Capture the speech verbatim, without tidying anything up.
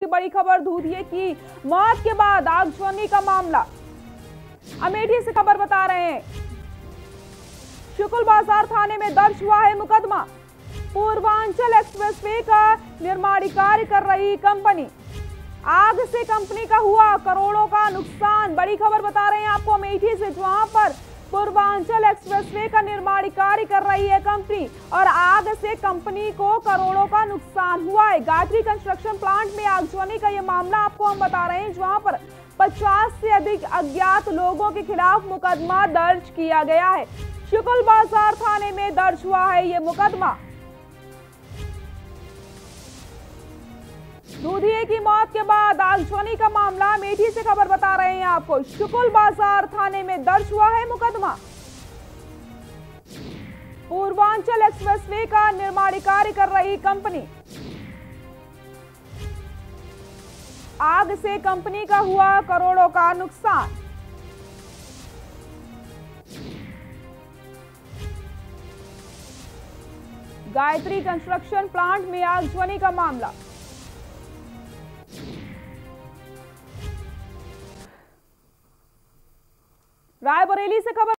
बड़ी खबर, दूधिए की मौत के बाद आगजनी का मामला। अमेठी से खबर बता रहे हैं, शुक्ल बाजार थाने में दर्ज हुआ है मुकदमा। पूर्वांचल एक्सप्रेसवे का निर्माण कार्य कर रही कंपनी, आग से कंपनी का हुआ करोड़ों का नुकसान। बड़ी खबर बता रहे हैं आपको अमेठी से, जहां पर पूर्वांचल एक्सप्रेसवे का निर्माण कार्य कर रही है कंपनी और आग से कंपनी को करोड़ों का नुकसान हुआ है। गायत्री कंस्ट्रक्शन प्लांट में आगजनी का यह मामला आपको हम बता रहे हैं, जहां पर पचास से अधिक अज्ञात लोगों के खिलाफ मुकदमा दर्ज किया गया है। शुक्ल बाजार थाने में दर्ज हुआ है यह मुकदमा। दूधिए की मौत के बाद आगजनी का मामला, अमेठी से खबर बता रहे हैं आपको, शुक्ल बाजार थाने में दर्ज हुआ है मुकदमा। पूर्वांचल एक्सप्रेसवे का निर्माण कार्य कर रही कंपनी, आग से कंपनी का हुआ करोड़ों का नुकसान। गायत्री कंस्ट्रक्शन प्लांट में आगजनी का मामला। रायबरेली से खबर